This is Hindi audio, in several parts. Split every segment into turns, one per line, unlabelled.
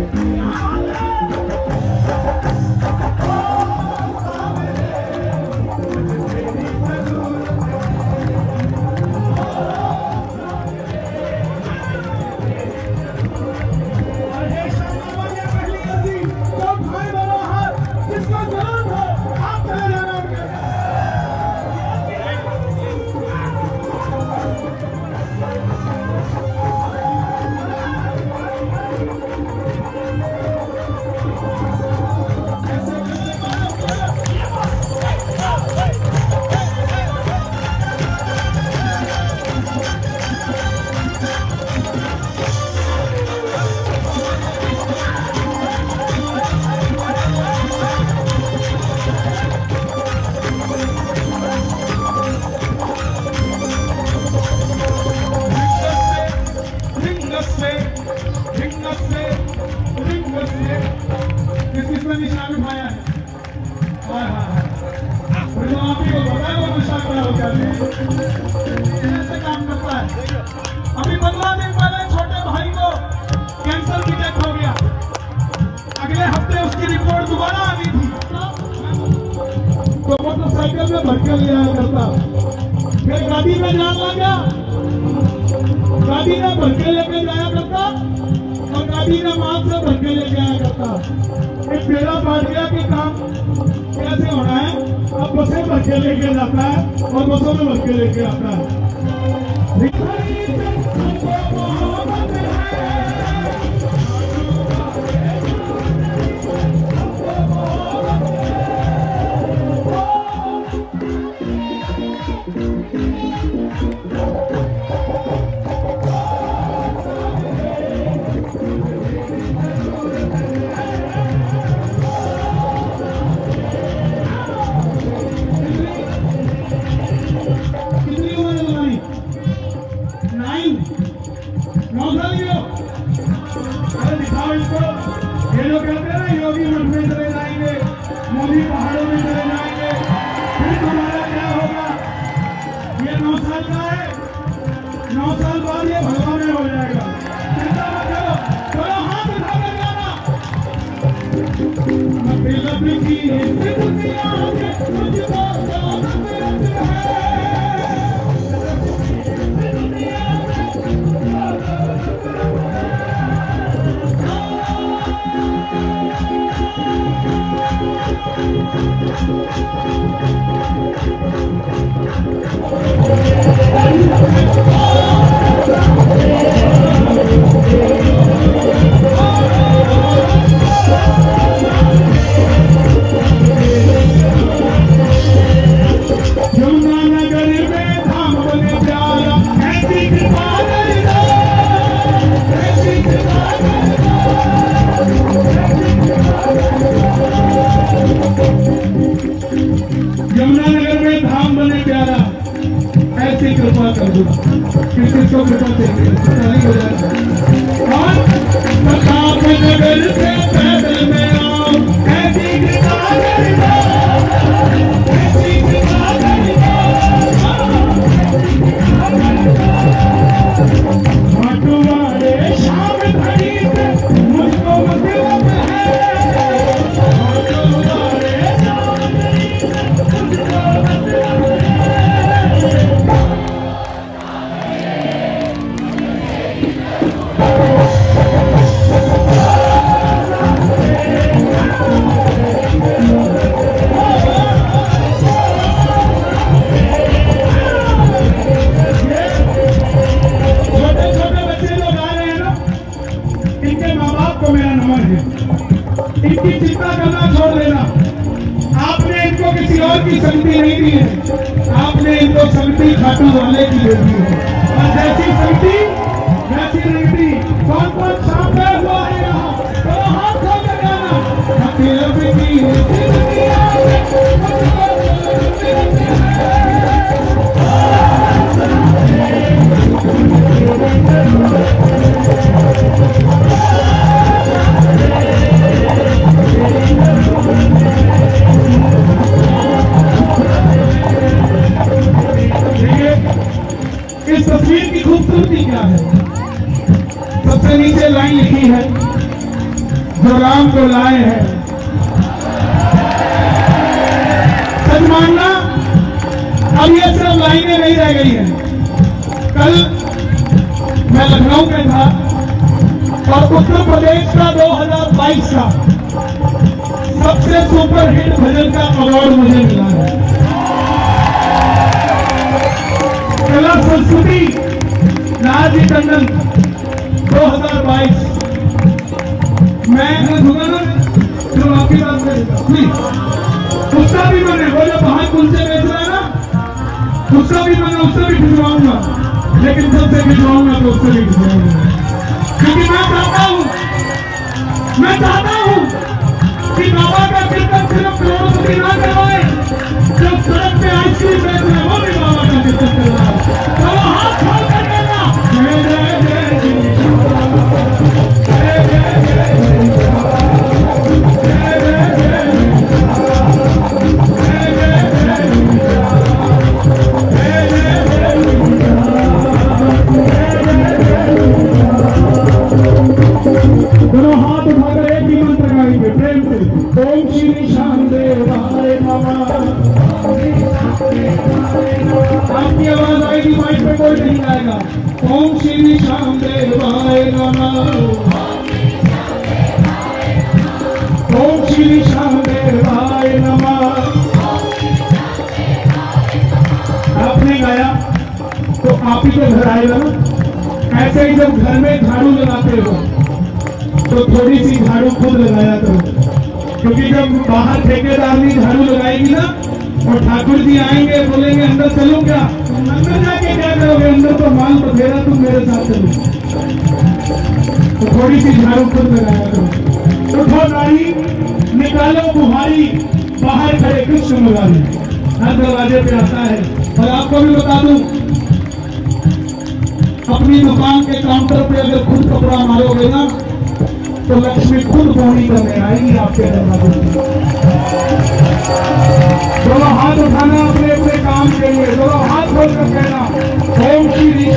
ऐसे काम करता है। अभी 15 दिन पहले छोटे भाई को कैंसर की डेथ हो गया। अगले हफ्ते उसकी रिपोर्ट दोबारा आनी थी, तो मोटरसाइकिल में भर के ले आया करता। फिर गाड़ी में जान लगा, गाड़ी में भर के लेके जाया करता और गाड़ी में माल से भर के लेके आया करता। एक बेड़ा पार गया कि काम कैसे होना है। अब बसें भर के लेके जाता है और बसों में भर के लेके आता है। ये लोग कहते हैं ना योगी मठ में चले जाएंगे, मोदी पहाड़ों में चले जाएंगे, फिर तुम्हारा क्या होगा। ये 9 साल का है, 9 साल बाद ये भगवान में हो जाएगा। चिंता मत करो, चलो हाथ उठा कर जाना। यमुनानगर में धाम बने प्यारा, ऐसी कृपा कर दो कि किसको कृपा देंगे हो जाएगा। और प्रतापनगर से पैदल में आओ, ऐसी कृपा कर दो, ऐसी कृपा कर दो। वाले शाम घड़ी से मुझको मतलब है, इनकी चिंता करना छोड़ देना। आपने इनको किसी और की शक्ति नहीं दी है, आपने इनको शक्ति खाटू वाले की दे दी है। और जैसी शक्ति वैसी रीति। कौन कौन शामिल हुआ है यहाँ, तो हाथ खोल जाना। इस तस्वीर की खूबसूरती क्या है? सबसे नीचे लाइन लिखी है, जो राम को लाए हैं। सच मानना, अब ये सिर्फ लाइनें नहीं रह गई हैं। कल मैं लखनऊ में था और उत्तर प्रदेश का 2022 का सबसे सुपर हिट भजन का अवार्ड मुझे मिला है। कला संस्कृति नाजी टंडन 2022। मैं दूंगा ना जो आपकी बात करेगा, उसका भी मैंने वो जो बाहर कुलचे बेच रहा है ना, उसका भी मैंने उससे भी भिजवाऊंगा, लेकिन सबसे भिजवाऊंगा तो उससे भी भिजवाऊंगा, क्योंकि मैं चाहता हूं कि बाबा का कीर्तन सिर्फ करोड़पति ना करवाए, जो सड़क पे आइसक्रीम बेच रहे वो भी बाबा का कीर्तन करवाए। चलो हाथ खोल कर कहना जय जय जय जय जय जय दोनों हाथ उठाकर एक ही मंत्र गाएंगे प्रेम से। ओम श्री शांदेवाय नमः। आपकी आवाज आएगी, माइक पे कोई नहीं आएगा। ओम श्री शांदेवाय नमः। ओम श्री शांदेवाय नमः। आपने गाया तो आप ही तो घर आएगा ना। ऐसे ही जब घर में झाड़ू लगाते हो तो थोड़ी सी झाड़ू खुद लगाया करो, क्योंकि जब बाहर ठेकेदारनी झाड़ू लगाएगी ना और ठाकुर जी आएंगे बोलेंगे अंदर चलो क्या, अंदर जाके क्या करोगे, अंदर तो माल बथेरा, तुम मेरे साथ चलो। तो थोड़ी सी झाड़ू खुद लगाया करो। उठो नारी निकालो बुहारी, बाहर खड़े कृष्ण मुरारी, हर दरवाजे पे आता है। और आपको भी बता दूं, अपनी दुकान के काउंटर पे अगर खुद कपड़ा मारोगे ना तो लक्ष्मी खुद पौड़ी करने आएगी आपके दरवाजे पे। दोनों हाथ उठाना अपने अपने काम के लिए, दोनों हाथ खोलकर कहना ओम श्री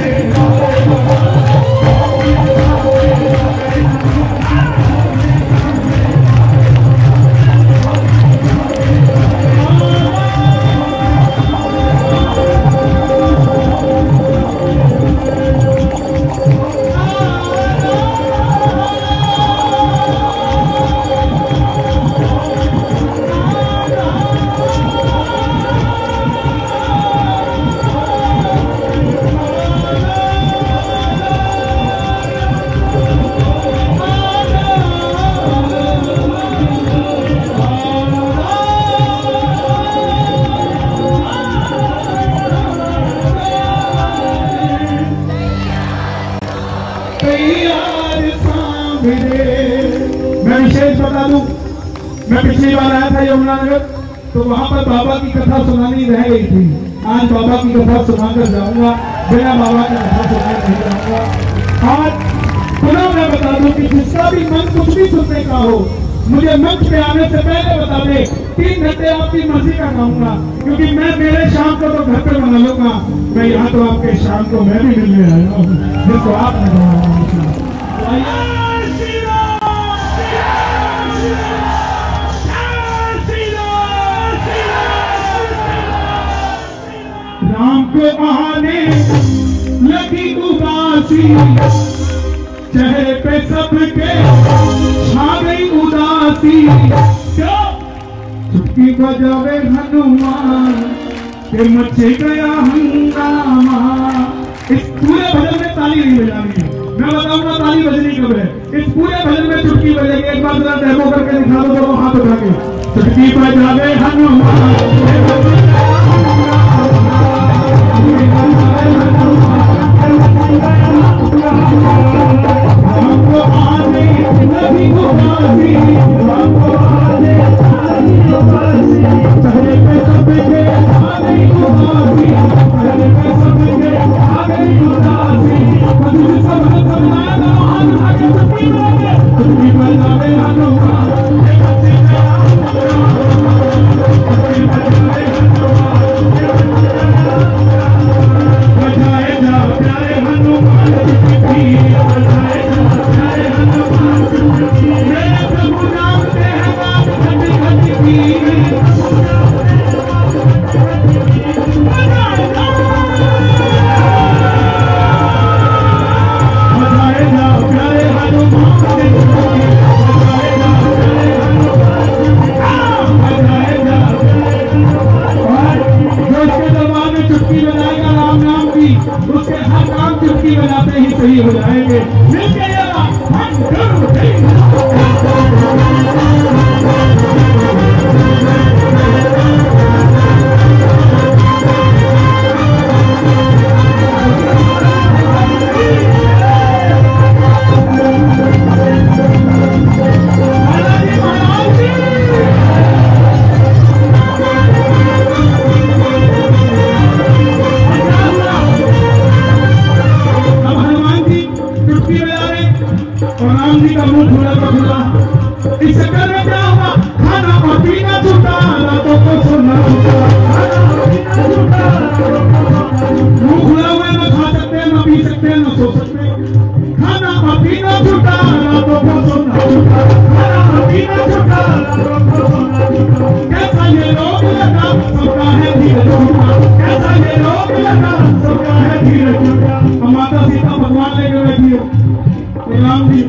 मैं विशेष बता दूं, मैं पिछली बार आया था यमुनानगर, तो वहां पर बाबा की कथा सुनानी रह गई थी। आज बाबा की कथा सुनाकर जाऊंगा, बिना बाबा की कथा सुनाए नहीं जाऊंगा। आज पुनः मैं बता दूं कि जिसका भी मन कुछ भी सुनने का हो, मुझे मंच पे आने से पहले बता दे, 3 घंटे आपकी मर्जी का गाऊंगा, क्योंकि मैं मेरे शाम को तो घर पे बना लूंगा, मैं यहाँ तो आपके शाम को मैं भी मिलने आया हूँ, जिसको आपने बनाया। राम को आने लगी उदासी, चेहरे पे सबके छा गई उदासी। चुटकी बजावे हनुमान के मचे गया हंगामा। इस पूरे भजन में ताली नहीं बजानी है, मैं बताऊंगा ताली बजनी कब है। इस पूरे भजन में चुटकी बजेगी, एक बार जरा डेमो करके दिखा दो, दोनों हाथ उठा के। चुटकी बजावे हनुमान हमको आने लगी उदासी, हमको आने लगी उदासी, चेहरे पे सबके आ गई उदासी, चेहरे पे सबके आ गई उदासी। मुझे सब समझाया ना, हाथ उठा के चुटकी बजावे हनुमान, चुटकी बजावे हनुमान। और राम जी का मुंह खुला तो खुला। इस चक्कर में क्या हुआ, खाना और पीना छूटा, रातों को सोना छूटा। मुंह खुला हुआ न खा सकते, न पी सकते, न सो सकते। खाना और पीना छूटा, रातों को सोना छूटा। खाना और पीना छूटा, रातों को सोना छूटा। कैसा ये रोग लगा, सबका है धीरे छूटा। कैसा ये रोग लगा, सबका है धीरे छूटा। माता सीता भगवान लेकर बैठी हो, राम जी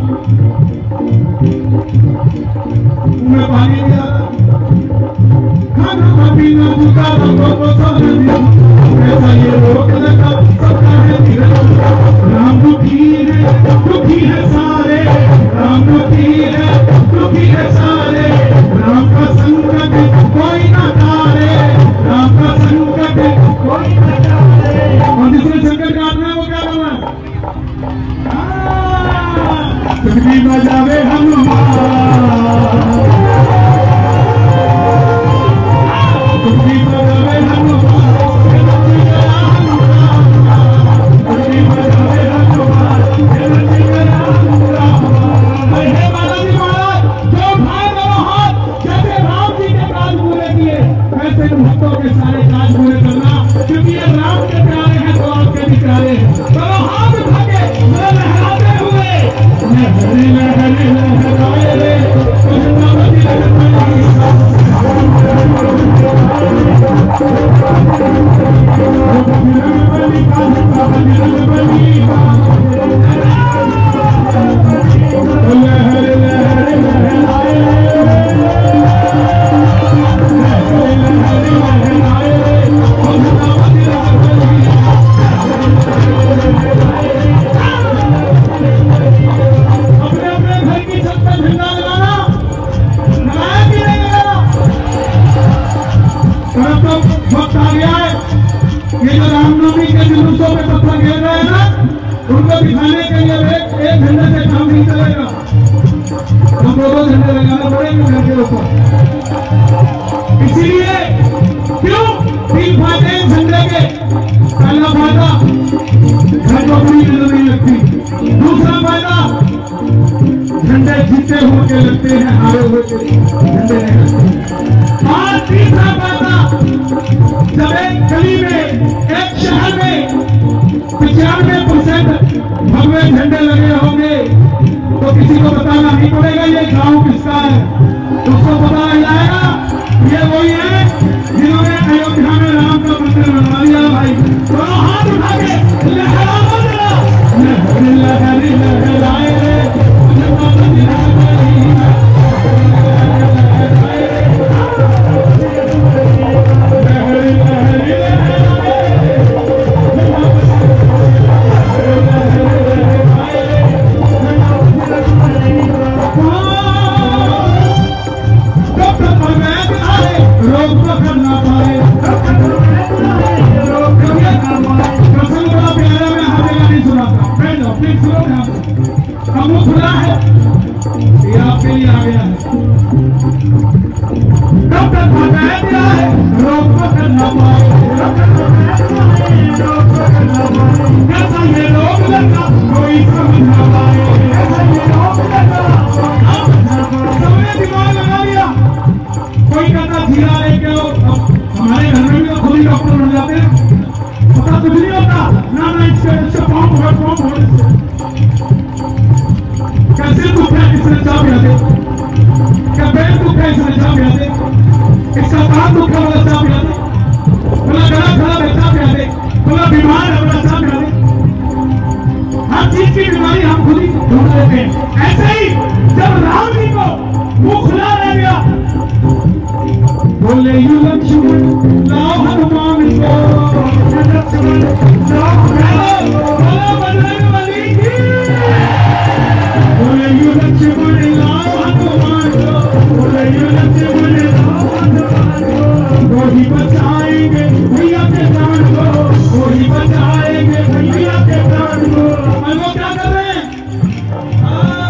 मैं पानी नहीं आ रहा, खाना पीना छूटा, रातों को सोना छूटा। कैसा ये रोग लगा, सबका है धीरे छूटा। राम दुखी है सारे, राम दुखी है सारे। राम का संकट कोई न टाले, राम का संकट कोई न टाले। और जिसने संकट काटना है वो क्या करना है, चुटकी बजावे हनुमान, चुटकी बजावे हनुमान, चुटकी बजावे हनुमान। हे बालाजी महाराज, जो भाई करो हाथ, जैसे राम जी के काज पूरे किए वैसे भक्तों के सारे काज पूरे करना, क्योंकि ये राम के प्यारे हैं तो आपके भी प्यारे हैं। करो हाथ उठा के लहराते हुए, लहरे लहरे लहराए रे कृष्णावती लहराए। वक्त आ गया है, ये जो रामनवमी के जुलूसों पे पत्थर खेल रहे हैं ना, उनको दिखाने के लिए एक झंडे से काम नहीं चलेगा, हम दो झंडे लगाने पड़ेंगे घर के ऊपर। इसीलिए क्यों 3 फायदे हैं झंडे के। पहला फायदा, घर को अपनी नजर नहीं लगती। दूसरा फायदा, झंडे जीते होके लगते हैं, हारे हुए झंडे नहीं लगते। और तीसरा फायदा, जब एक गली में, एक शहर में 95% भगवे झंडे लगे होंगे तो किसी को बताना नहीं पड़ेगा ये गांव किसका है, उसको पता लग जाएगा ये वही है जिन्होंने अयोध्या में राम का मंदिर बना दिया। भाई तो हाथ उठा के लहराओ जरा, लहरी लहराए रे खुला है, ये आपके लिए आ गया है। डॉक्टर बताया गया है, रोग को करना पाए, कैसा ये रोग लगा कोई समझ ना पाए, कैसा ये रोग लगा सबने दिमाग लगा लिया। कोई कहता जीरा लेके आओ, हमारे घर में भी तो खुद ही डॉक्टर बन जाते हैं, पता कुछ नहीं होता ना, इससे पॉम्प हो कैसे दुख है इसने चाह पिया दे, क्या पेट दुख है इसने चाह पिया दे, इसका कान दुख है बोला चाह पिया दे, बोला गला खराब है चाह पिया दे, बोला बीमार है बोला चाह पिया दे। हर चीज की बीमारी हम खुद ही ढूंढ लेते हैं। ऐसे ही जब राम जी को मुंह खुला रह गया, बोले यू लक्ष्मण लाओ हनुमान को, लक्ष्मण लाओ बजरंग बली की, बोले यू लक्ष्मण लाओ हनुमान को, बोले यू लक्ष्मण लाओ हनुमान को, वो ही बचाएंगे भैया के प्राण को, वो ही बचाएंगे भैया के प्राण को। और वो क्या कर रहे हैं,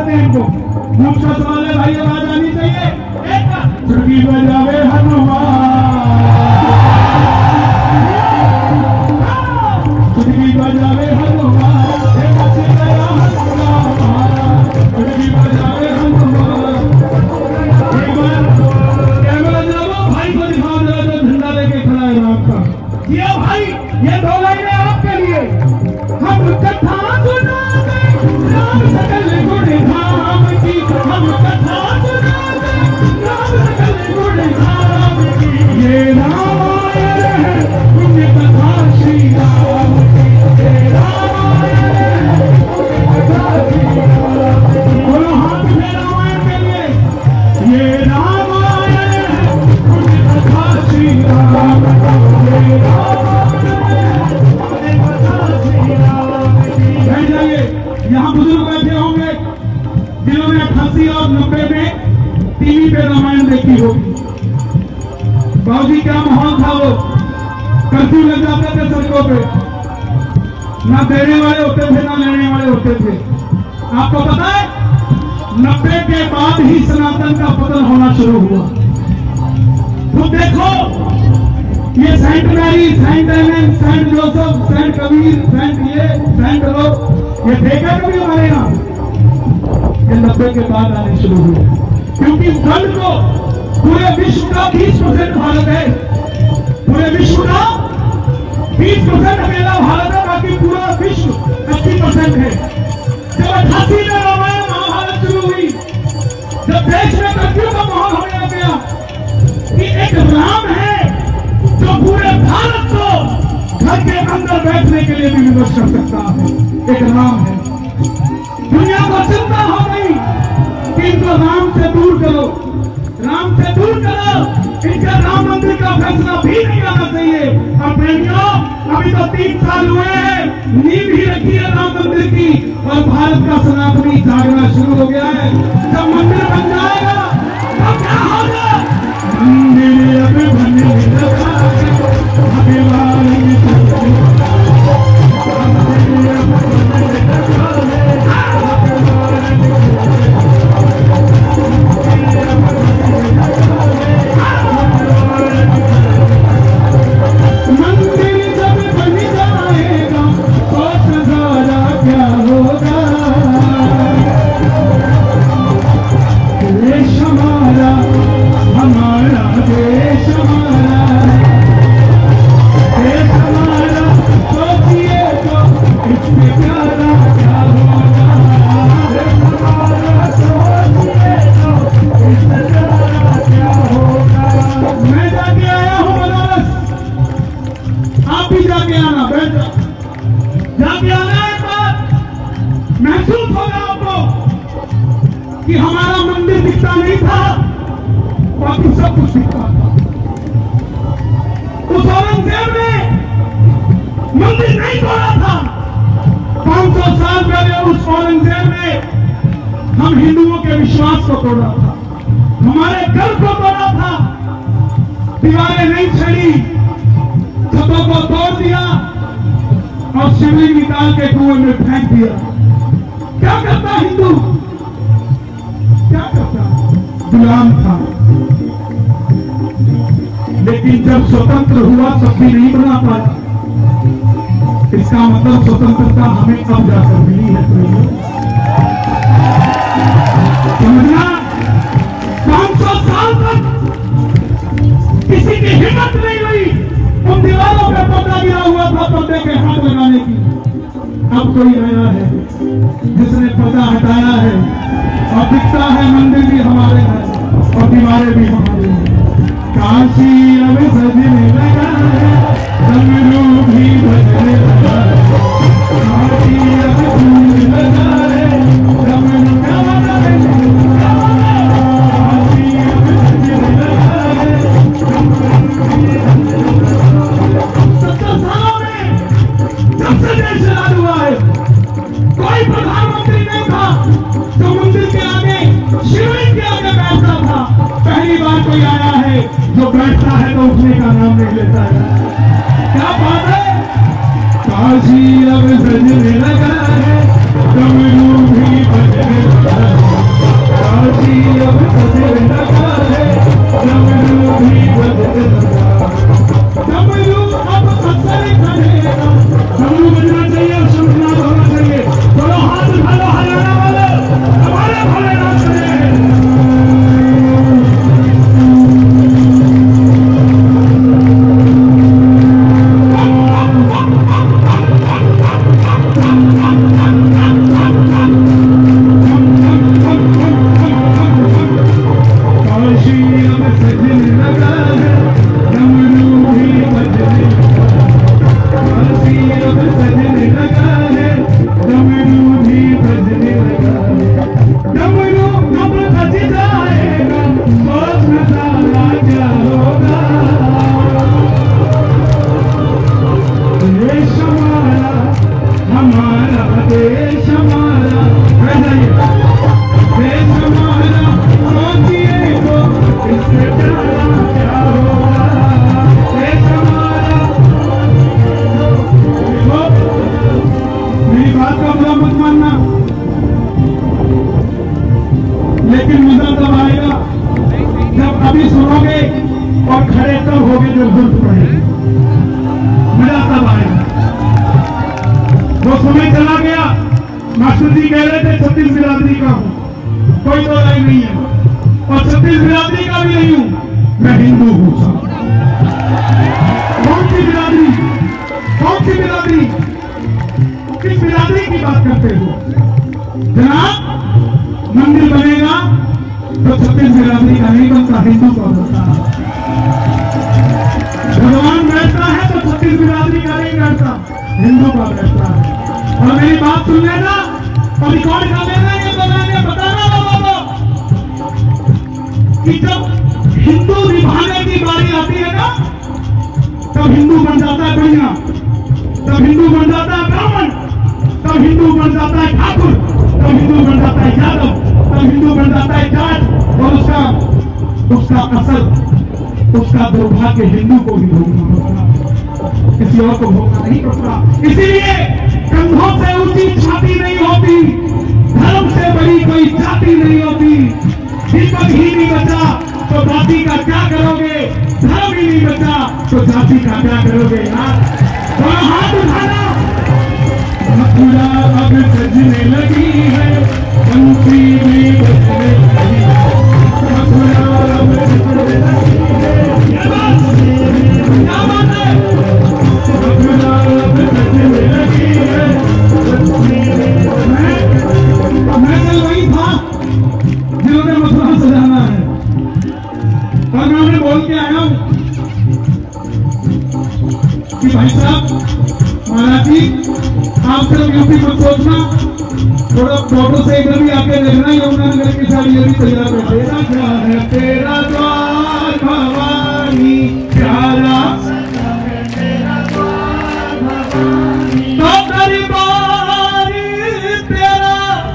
करते हैं इनको। दूसरा सवाल है भाई, आवाज आनी चाहिए। चुटकी बजावे हनुमान, चुटकी बजावे हनुमान, चुटकी बजावे हनुमान। एक बार कैमरा जलाओ, भाई को दिखाओ जरा जो झंडा लेके खड़ा है राम का। ये भाई, ये 2 लाइनें आपके लिए। हम कथा सुनाते राम सकल गुण धाम की, हम कथा सुनाते राम सकल गुण धाम की। ये रामायण है पुण्य कथा श्री राम की, ये रामायण है पुण्य कथा श्री राम की। बोलो हाथ में रामायण के लिए। ये रामायण है पुण्य कथा श्री राम की, ये रामायण है पुण्य कथा श्री राम की। जाइए, यहाँ बुजुर्ग बैठे होंगे जिन्होंने 88 और 90 में टीवी पे रामायण देखी होगी। बाबूजी क्या माहौल था वो, कर्फ्यू लग जाते थे सड़कों पे, ना देने वाले होते थे ना लेने वाले होते थे। आपको पता है 90 के बाद ही सनातन का पतन होना शुरू हुआ। तो देखो ये saint Mary, saint Allen, saint Joseph, saint Kabir, saint ये, सेंट लोग, ये देखा कभी हमारे यहाँ? ये 90 के बाद आने शुरू हुए, क्योंकि वर्ल्ड को पूरे विश्व का 20% भारत है, पूरे विश्व का 20% अकेला भारत है, बाकी पूरा विश्व 80% है। जब 88 में रामायण महाभारत शुरू हुई, जब देश में कर्फ्यू का माहौल हो गया कि एक राम है जो पूरे भारत को घर के अंदर बैठने के लिए भी विवश कर सकता है, एक राम है। दुनिया को चिंता हो गई कि इनको राम से दूर करो, राम से दूर करो, इनके राम मंदिर का फैसला भी नहीं आना चाहिए। और प्रेमियों, अभी तो 3 साल हुए हैं, नींव ही रखी है राम मंदिर की, और भारत का सनातनी जागना शुरू हो गया है। जब मंदिर बन जाएगा तो क्या होगा? मंदिर अब बनने लगा है, महसूस होगा आपको कि हमारा मंदिर दिखता नहीं था, बाकी सब कुछ दिखता था। उस औरंगजेब ने मंदिर नहीं तोड़ा था। 500 साल पहले उस औरंगजेब ने हम हिंदुओं के विश्वास को तोड़ा था, हमारे घर को तोड़ा था, दीवारें नहीं छेड़ी, छतों को तोड़ दिया और शिवलिंग निकाल के कुएं में फेंक दिया। क्या करता हिंदू? क्या करता? गुलाम था। लेकिन जब स्वतंत्र हुआ तब भी नहीं बना पाया। इसका मतलब स्वतंत्रता हमें अब जाकर मिली है। समझना, 500 साल तक किसी की हिम्मत नहीं हुई उन दीवारों पे पर्दा गिरा हुआ था पर्दे के हाथ लगाने की। अब कोई आया है जिसने पर्दा हटाया है और दिखता है मंदिर भी हमारे हैं और दीवारें भी हमारे हैं। काशी अब सजने लगा है, डमरू भी बजने लगा है। काशी अब गूंजने लगा है, डमरू क्या बजा है? काशी अब सजने लगा है। 70 सालों में जब से देश आजाद हुआ है, कोई प्रधानमंत्री नहीं था जो मंदिर के आगे, शिवलिंग के आगे बैठता था। पहली बार कोई आया है जो बैठता है तो उठने का नाम नहीं लेता है। क्या बात है? काशी अब सजने लगा है, डमरू भी बजने लगा है। बजने लगा है, डमरू भी बजने लगा। डमरू अब असर करेगा। डमरू बजना चाहिए और शंखनाद होना चाहिए। दोनों हाथ उठा लो हरियाणा वाले, हमारे भोलेनाथ से। लेकिन मजा तब आएगा जब अभी सुनोगे और खड़े तब होगे जब जरूरत पड़ेगी। मजा तब आएगा। वो समय चला गया, मास्टर जी कह रहे थे 36 बिरादरी का हूं, कोई तो राय नहीं है, और 36 बिरादरी का भी नहीं हूं, मैं हिंदू हूं। कौन सी बिरादरी, कौन सी बिरादरी, किस बिरादरी की बात करते हो जनाब? मंदिर बनेगा तो 36 बिरादरी का नहीं बनता, हिंदू का बनता है। भगवान बैठता है तो 36 बिरादरी का नहीं बैठता, हिंदू का बैठता है। और मेरी बात सुन लेना और रिकॉर्ड कर लेना, ये बनाने बताना बाबा कि जब हिंदू निभाने की बारी आती है ना, तब हिंदू बन जाता है बढ़िया, तब हिंदू बन जाता है ब्राह्मण, तब हिंदू बन जाता है ठाकुर, तब हिंदू बन जाता है यादव, तब हिंदू बन जाता है जाट। और उसका असल, उसका दुर्भाग्य हिंदू को भी भोगना पड़ता, किसी और को भोगना नहीं पड़ता। इसीलिए कंधों से ऊंची छाती नहीं होती, धर्म से बड़ी कोई जाति नहीं होती। दीपक ही नहीं बचा तो जाति का क्या करोगे, धर्म ही नहीं बचा तो जाति का क्या करोगे यार। तो हाथ उठाना। मथुरा अब सजने लगी है, बंसी भी बजने लगी है, मथुरा अब सजने लगी है, क्या बात है, मथुरा अब सजने लगी है, बंसी भी। मैं कल वही था जिन्होंने मथुरा सजाना है, और मैं उन्हें बोल के आया हूं कि भाई साहब, महाराज जी, आप सिर्फ यूपी मत सोचना, थोड़ा फोटो से इधर भी आके देखना, यमुनानगर की साड़ी ये भी तैयार है। तेरा क्या है तेरा द्वार भवानी, प्यारा तो दरबार तेरा,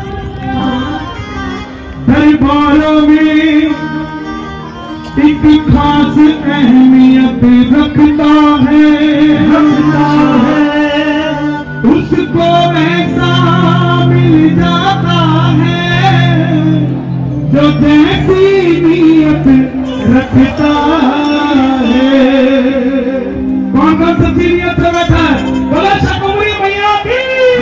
दरबारों में एक खास अहमियत रखता है, उसको ऐसा मिल जाता है जो जैसी नीयत रखता है। कौन कौन सच्ची नीयत से बैठा है? बोला शाकुंभरी मैया की।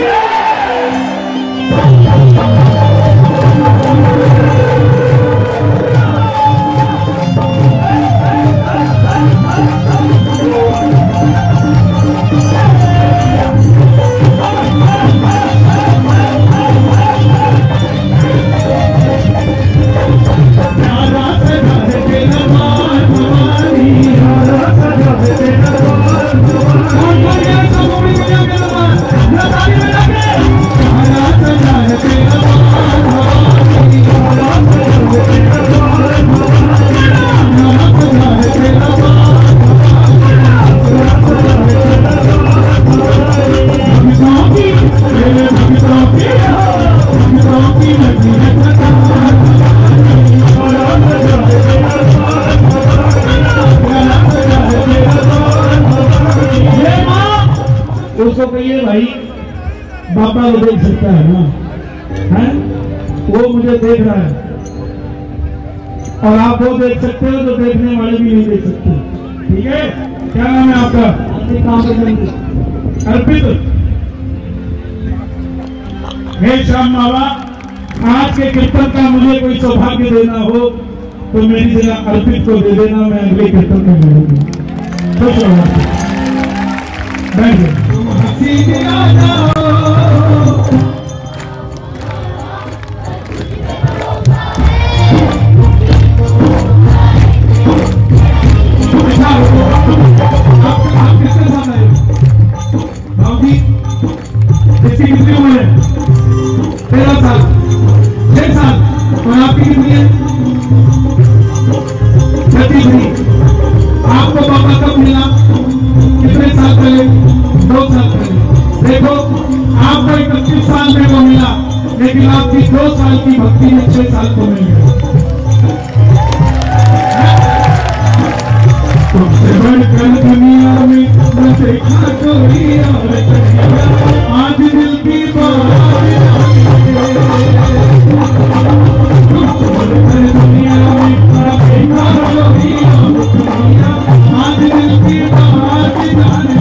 उसको कहिए भाई बाबा को देख सकता है ना, है वो मुझे देख रहा है, और आप वो देख सकते हो जो देखने वाले भी नहीं देख सकते। ठीक है, क्या नाम है आपका? अर्पित। हे श्याम बाबा, आज के कीर्तन का मुझे कोई सौभाग्य देना हो तो मेरी जगह अर्पित को दे देना, मैं अगले कीर्तन में मिलूंगी। खुश रहो, बैठ आप किसके साथ आए? भाव जी, इसकी कितनी उम्र है? 13 साल, 6 साल। और आपकी कितनी है? 33। आपको पापा कब मिला? कितने साल पहले? 2 साल पहले। देखो, आपको 31 साल में वो मिला, लेकिन आपकी 2 साल की भक्ति में 6 साल को मिल गया। तुमसे बढ़कर दुनिया में न देखा कोई और आज दिल की बात दुनिया में न देखा कोई आज दिल की बात जाने।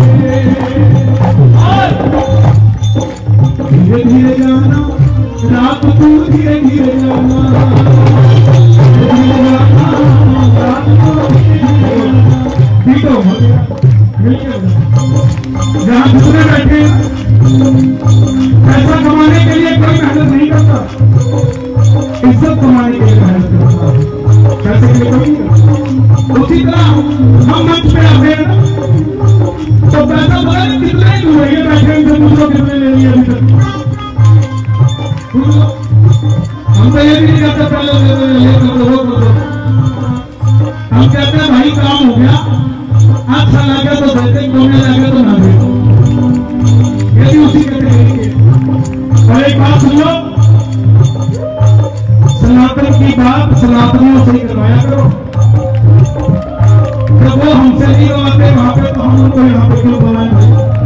धीरे धीरे जाना रात तू धीरे धीरे जाना, धीरे धीरे जाना रात तू जहाँ दूसरे बैठे पैसा कमाने के लिए कोई मेहनत नहीं करता, इज्जत कमाने के लिए मेहनत करता, पैसे के लिए कोई नहीं करता। उसी तरह हम मंच पे आते हैं तो पैसा पता नहीं कितने ही हुए ये बैठे हैं, दूसरों कितने ले लिए अभी तक। हम तो ये भी नहीं कहते पहले ये कर दो वो कर दो, हम कहते हैं भाई काम हो गया, अच्छा लगे तो देते, घूमने लगे तो ना देते, ये भी उसी कैटेगरी के। और एक बात सुन लो, सनातन की बात सनातनियों से ही करवाया करो। जब वो हमसे नहीं करवाते वहां पे, तो हम उनको यहाँ पे क्यों बुलाएं भाई?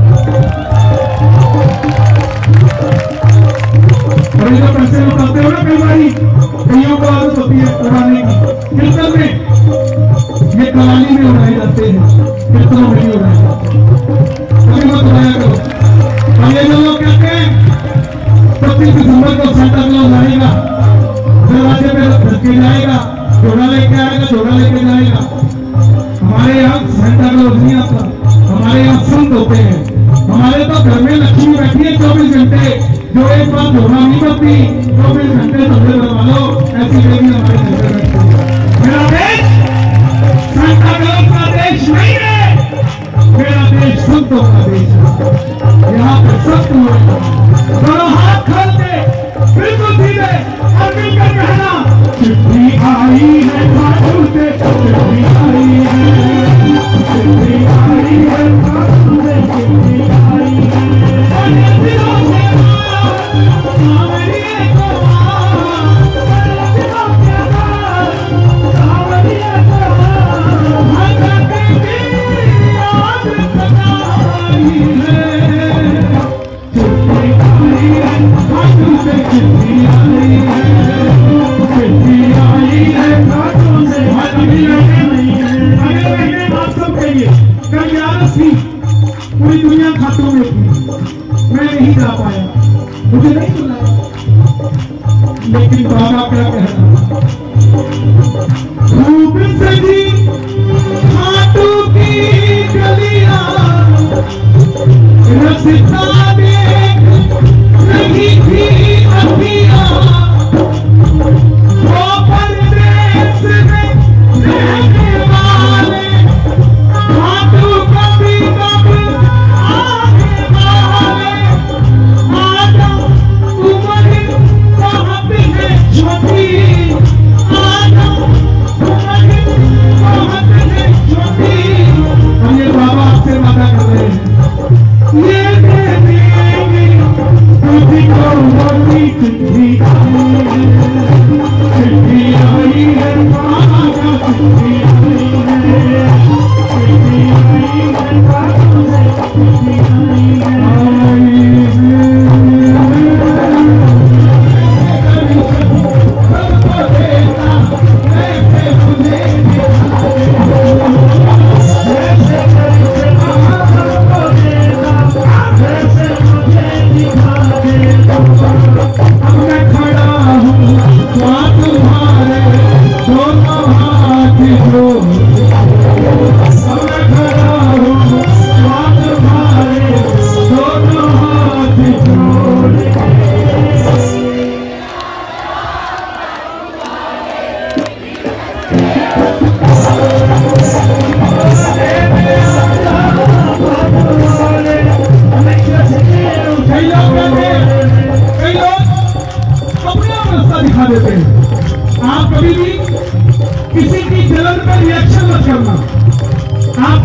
और ये जो पैसे उठाते हो ना कई बारी, कईयों को आदत होती है उड़ाने की, कीर्तन में ये कवाली में उड़ाए जाते हैं, कीर्तनों में नहीं उड़ाए जाते, कभी मत उड़ाया करो। और ये जो लोग कहते हैं 25 दिसंबर को सेंटा क्लॉज आएगा, दरवाजे पे रख के जाएगा, झोला लेके आएगा, झोला लेके जाएगा। हमारे यहाँ सेंटा क्लॉज नहीं आता, हमारे यहाँ संत होते हैं। हमारे तो घर में लक्ष्मी बैठी है 24 घंटे, जो एक बार झोला नहीं करती, 24 घंटे धंधे बनवा लो, ऐसी देवी हमारे घर में बैठती है। मेरा देश सेंटा क्लॉज का देश नहीं है, मेरा देश संतों का देश है। यहाँ पे सत्य हुए दोनों हाथ खोल के बिल्कुल सीधे और मिलकर कहना, चिट्ठी आई है खाटू से, चिट्ठी आई है, चिट्ठी आई है खाटू से, चिट्ठी आई है दिलों से सावरिये को दिलों के सावरिये को भगत की याद सताई है। चिट्ठी आई है खाटू से, चिट्ठी आई है, चिट्ठी आई है खाटू से। अगले महीने आप सब कहिए कल 11 थी, पूरी दुनिया खाटू में थी, मैं नहीं जा पाया, मुझे नहीं बुलाया, लेकिन बाबा क्या कहना, खूब सजी खाटू की गलियां रस्ता देख रही थी अखियां, वो परदेस में रहने वाले खाटू कभी कभी आने वाले। आजा उम्र बहुत है छोटी, आजा उम्र बहुत है छोटी,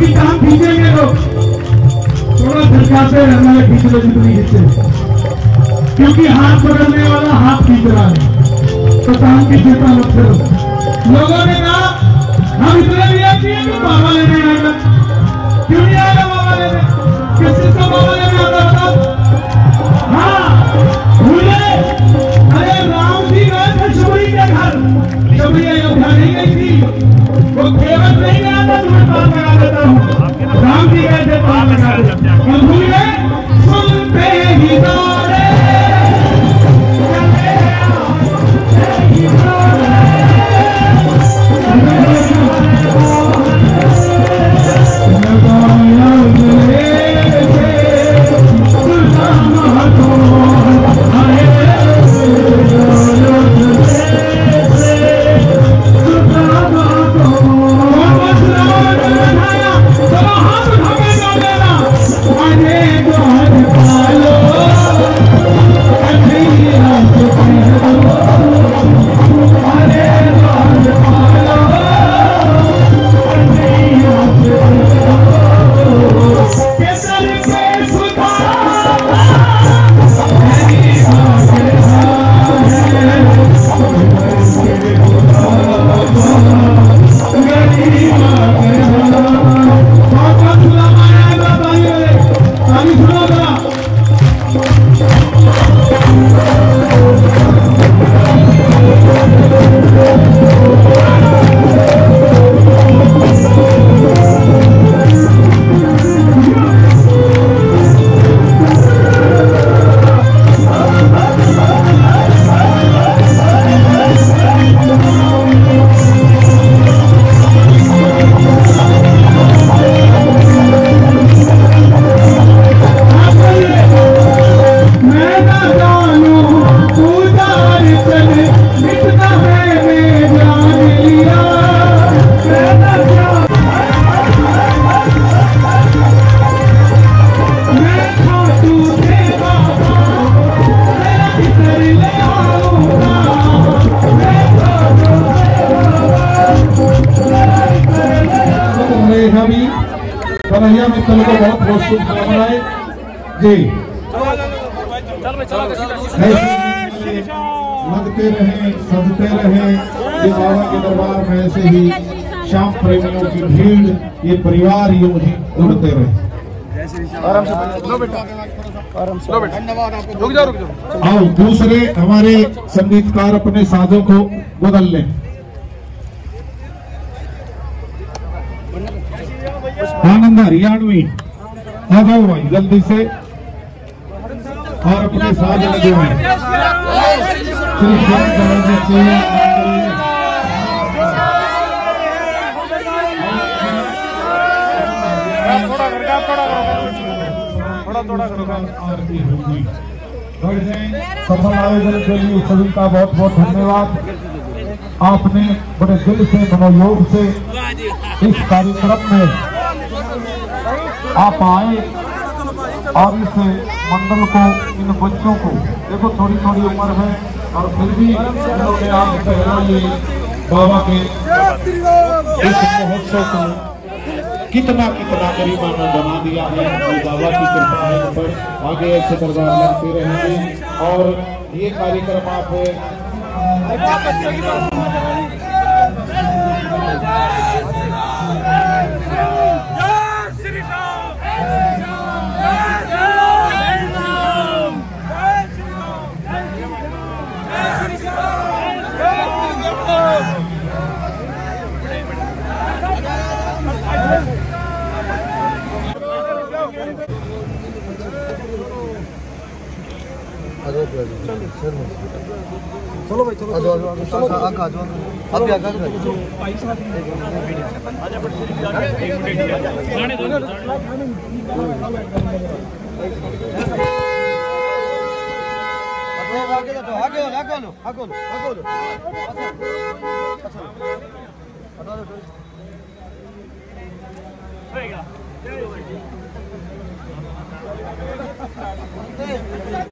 आपकी टांग खींचेंगे लोग, थोड़ा झटकाते रहना है, खींच लो जितनी खींचे, क्योंकि हाथ पकड़ने वाला हाथ खींच रहा है, तो टांग की चिंता मत करो। लोगों ने कहा हम इतने लिए किए कि बाबा लेने आएगा, क्यों नहीं आएगा बाबा लेने? किस चीज का बाबा लेने आता बताओ? हाँ भूले, अरे राम जी गए थे शबरी के घर, शबरी अयोध्या नहीं गई थी, वो केवल नहीं गया था, तुम्हें पार लगा देता हूँ, राम जी गए थे पार लगा देता, और भूल गए सुनते ही दौड़े कन्हैया मित्तल को बहुत बहुत शुभकामनाएं जी। लगते रहे, सजते रहे, ये बाबा के दरबार में ऐसे ही श्याम प्रेमियों की भीड़, ये परिवार यूं ही उड़ते रहे।
आराम से लो बेटा, आराम से लो बेटा, धन्यवाद आपको। रुक जाओ।
आओ दूसरे हमारे संगीतकार अपने साजों को बदल लें। आनंद हरियाणवी आ जाओ भाई जल्दी से, और अपने साज लगे हुए आरती होगी। सफल आयोजन के लिए सभी का बहुत बहुत धन्यवाद। आपने बड़े दिल से, मनोयोग से इस कार्यक्रम में आप आए और इस मंडल को, इन बच्चों को, देखो थोड़ी थोड़ी उम्र है और फिर भी इन्होंने आज पहला ये बाबा के इस महोत्सव को कितना कितना गरीबा में बना दिया है। बाबा की कृपा है पर आगे ऐसे दरबार लगते रहेंगे और ये कार्यक्रम आप
चलो भाई, चलो आप भी आगे आगे